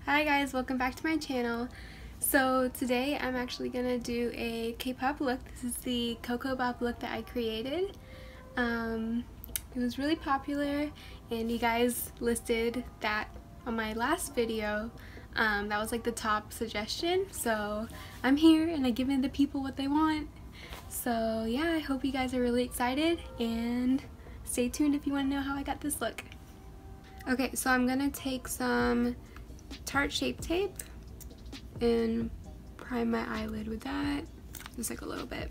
Hi guys, welcome back to my channel. So today I'm actually gonna do a K-pop look. This is the Koko Bop look that I created. It was really popular and you guys listed that on my last video. That was like the top suggestion, so I'm here and I'm giving the people what they want. So yeah, I hope you guys are really excited and stay tuned if you want to know how I got this look. Okay, so I'm gonna take some Tarte Shape Tape and prime my eyelid with that, just like a little bit.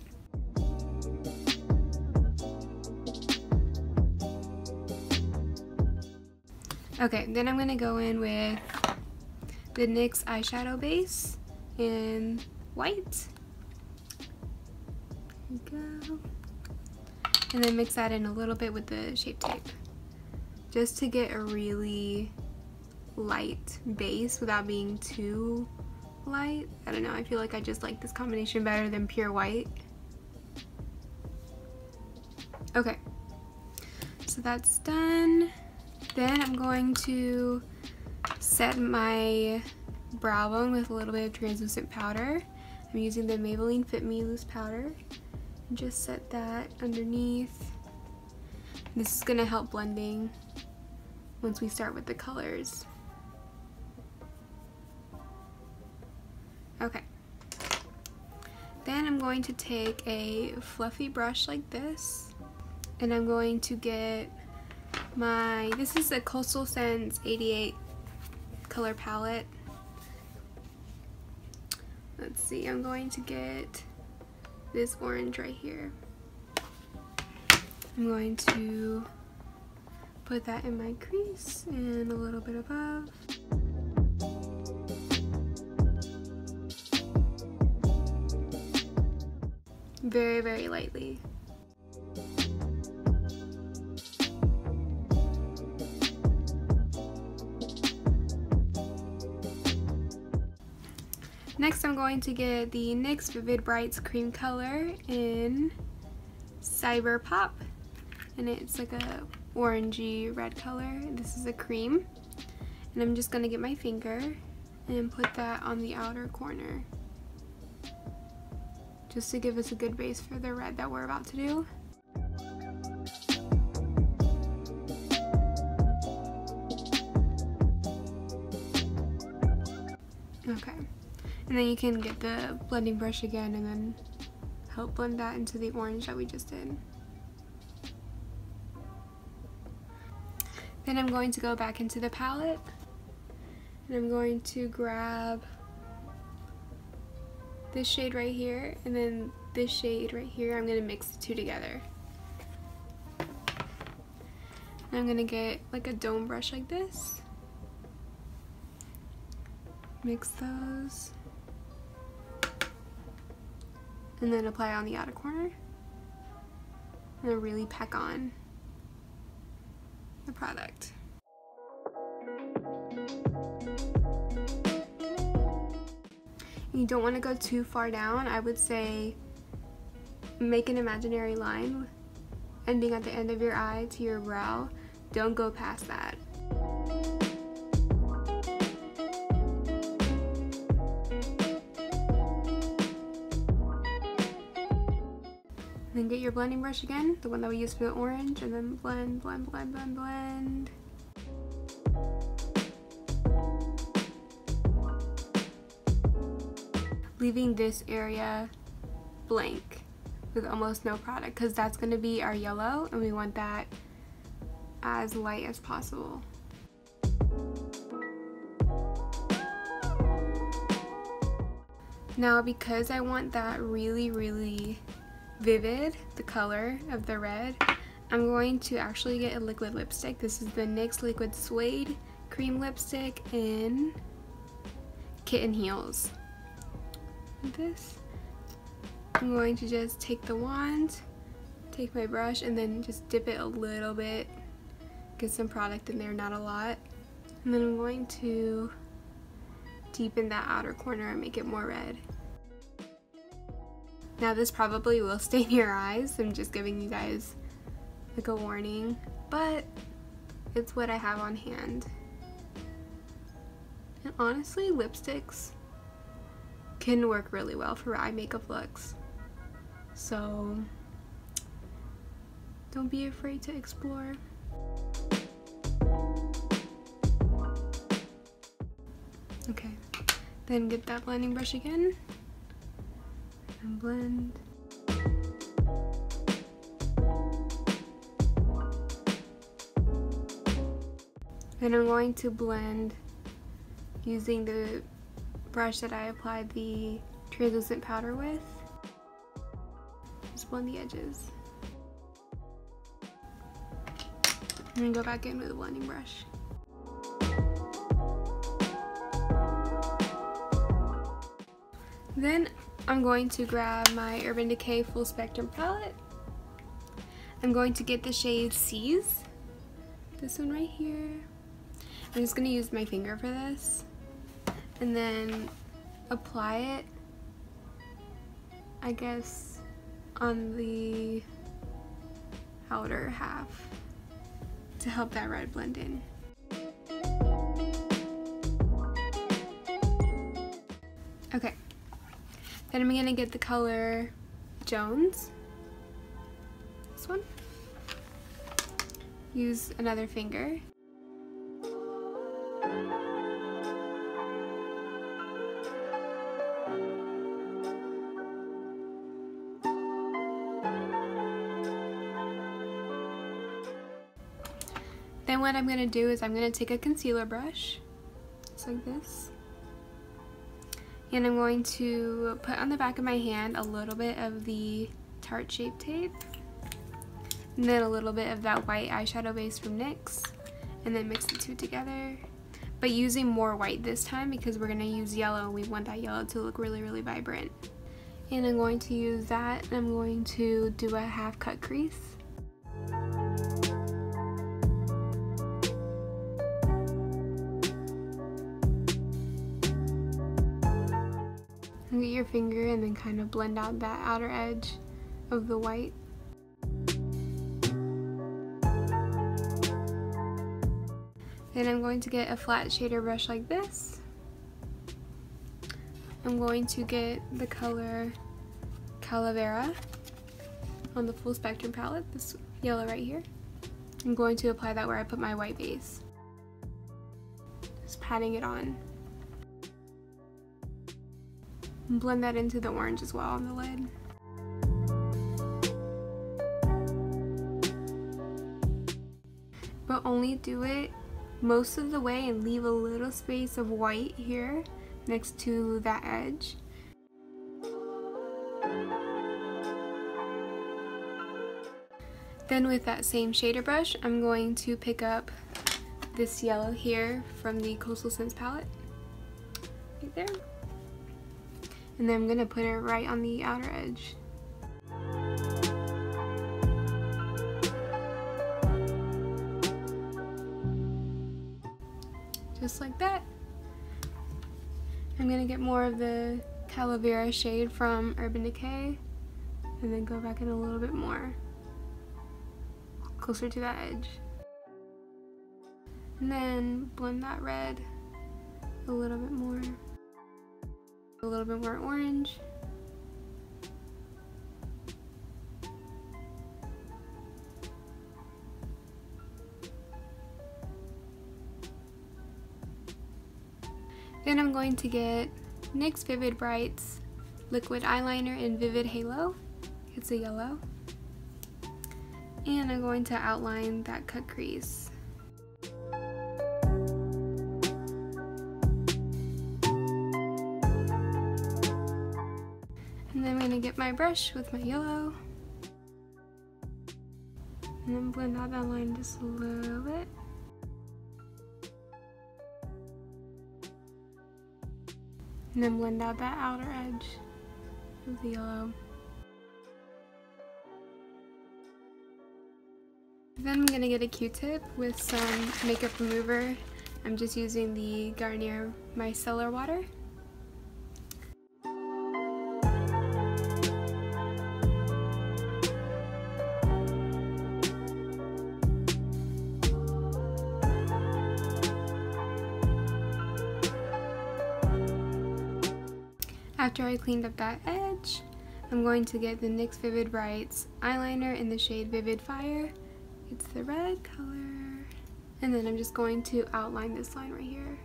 Okay, then I'm gonna go in with the NYX eyeshadow base in white. There we go. And then mix that in a little bit with the Shape Tape, just to get a really light base without being too light. I don't know, I feel like I just like this combination better than pure white. Okay, so that's done. Then I'm going to set my brow bone with a little bit of translucent powder. I'm using the Maybelline Fit Me loose powder. And just set that underneath. This is gonna help blending once we start with the colors. Okay, then I'm going to take a fluffy brush like this, and I'm going to get this is a Coastal Scents 88 color palette. Let's see, I'm going to get this orange right here. I'm going to put that in my crease and a little bit above. Very, very lightly. Next I'm going to get the NYX Vivid Brights cream color in Cyber Pop, and it's like a orangey red color. This is a cream, and I'm just gonna get my finger and put that on the outer corner, just to give us a good base for the red that we're about to do. Okay, and then you can get the blending brush again and then help blend that into the orange that we just did. Then I'm going to go back into the palette and I'm going to grab this shade right here and then this shade right here. I'm going to mix the two together. And I'm going to get like a dome brush like this. Mix those. And then apply on the outer corner. And then really pack on the product. You don't want to go too far down. I would say make an imaginary line ending at the end of your eye to your brow. Don't go past that. Then get your blending brush again, the one that we used for the orange, and then blend, blend, blend, blend, blend. Leaving this area blank with almost no product, because that's going to be our yellow and we want that as light as possible. Now, because I want that really, really vivid, the color of the red, I'm going to actually get a liquid lipstick. This is the NYX Liquid Suede Cream Lipstick in Kitten Heels. This, I'm going to just take the wand, take my brush, and then just dip it a little bit, get some product in there, not a lot, and then I'm going to deepen that outer corner and make it more red. Now this probably will stain your eyes, I'm just giving you guys like a warning, but it's what I have on hand. And honestly, lipsticks can work really well for eye makeup looks. So don't be afraid to explore. Okay, then get that blending brush again and blend. Then I'm going to blend using the brush that I applied the translucent powder with. Just blend the edges. And then go back in with a blending brush. Then I'm going to grab my Urban Decay Full Spectrum palette. I'm going to get the shade Seas. This one right here. I'm just going to use my finger for this. And then apply it, I guess, on the outer half to help that red blend in. Okay, then I'm gonna get the color Jones, this one, use another finger. Then what I'm going to do is I'm going to take a concealer brush, just like this, and I'm going to put on the back of my hand a little bit of the Tarte Shape Tape, and then a little bit of that white eyeshadow base from NYX, and then mix the two together, but using more white this time because we're going to use yellow and we want that yellow to look really, really vibrant. And I'm going to use that, and I'm going to do a half cut crease. Get your finger and then kind of blend out that outer edge of the white. Then I'm going to get a flat shader brush like this. I'm going to get the color Calavera on the Full Spectrum palette, this yellow right here. I'm going to apply that where I put my white base. Just patting it on. And blend that into the orange as well on the lid. But only do it most of the way and leave a little space of white here next to that edge. Then with that same shader brush, I'm going to pick up this yellow here from the Coastal Scents palette. Right there. And then I'm going to put it right on the outer edge. Just like that. I'm going to get more of the Calavera shade from Urban Decay and then go back in a little bit more, closer to that edge. And then blend that red a little bit more. A little bit more orange. Then I'm going to get NYX Vivid Brights liquid eyeliner in Vivid Halo. It's a yellow. And I'm going to outline that cut crease. And then I'm going to get my brush with my yellow and then blend out that line just a little bit. And then blend out that outer edge of the yellow. Then I'm going to get a Q-tip with some makeup remover. I'm just using the Garnier Micellar Water. After I cleaned up that edge, I'm going to get the NYX Vivid Brights eyeliner in the shade Vivid Fire. It's the red color. And then I'm just going to outline this line right here.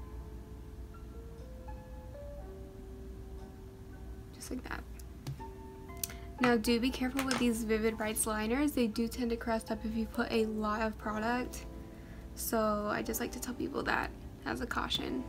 Just like that. Now do be careful with these Vivid Brights liners. They do tend to crust up if you put a lot of product. So I just like to tell people that as a caution.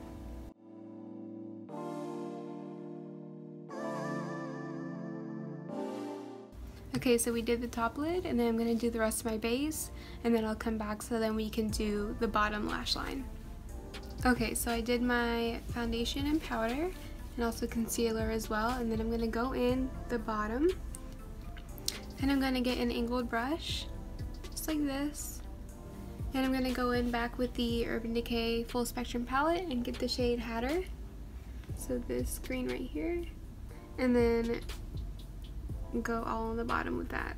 Okay, so we did the top lid, and then I'm going to do the rest of my base, and then I'll come back so then we can do the bottom lash line. Okay, so I did my foundation and powder, and also concealer as well, and then I'm going to go in the bottom, and I'm going to get an angled brush, just like this, and I'm going to go in back with the Urban Decay Full Spectrum palette and get the shade Hatter, so this green right here, and then go all on the bottom with that.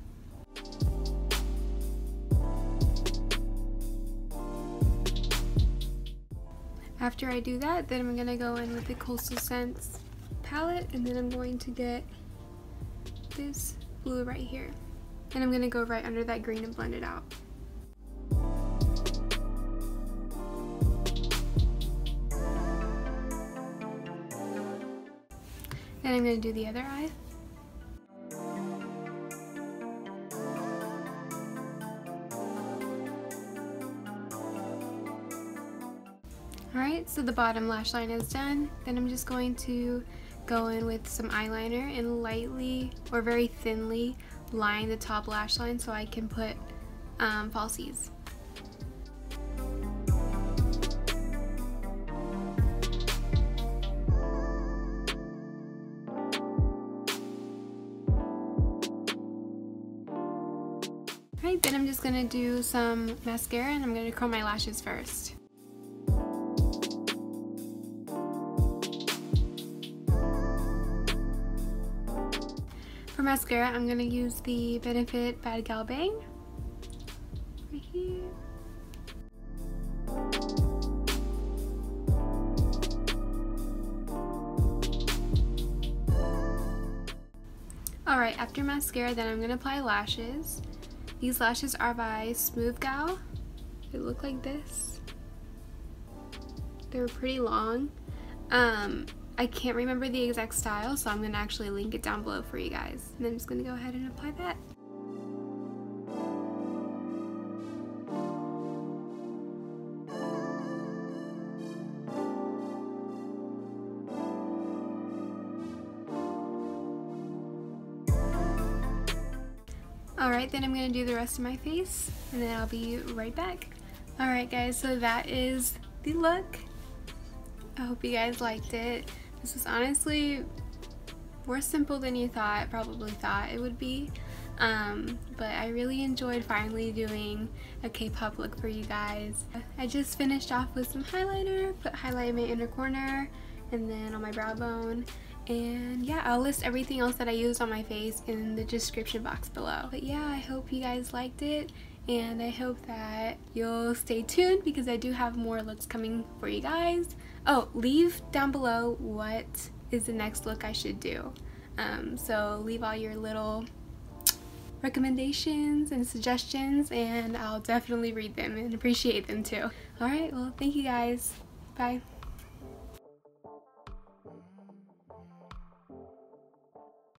After I do that, then I'm going to go in with the Coastal Scents palette, and then I'm going to get this blue right here. And I'm going to go right under that green and blend it out. Then I'm going to do the other eye. Alright, so the bottom lash line is done. Then I'm just going to go in with some eyeliner and lightly or very thinly line the top lash line so I can put falsies. Alright, then I'm just going to do some mascara, and I'm going to curl my lashes first. For mascara, I'm going to use the Benefit Bad Gal Bang right here. Alright, after mascara, then I'm going to apply lashes. These lashes are by Smooth Gal. They look like this. They're pretty long. I can't remember the exact style, so I'm going to actually link it down below for you guys. And then I'm just going to go ahead and apply that. Alright, then I'm going to do the rest of my face, and then I'll be right back. Alright guys, so that is the look. I hope you guys liked it. This was honestly more simple than you probably thought it would be. But I really enjoyed finally doing a K-pop look for you guys. I just finished off with some highlighter, put highlight in my inner corner and then on my brow bone. And yeah, I'll list everything else that I used on my face in the description box below. But yeah, I hope you guys liked it, and I hope that you'll stay tuned because I do have more looks coming for you guys. Oh, leave down below what is the next look I should do. So leave all your little recommendations and suggestions, and I'll definitely read them and appreciate them too. Alright, well, thank you guys. Bye.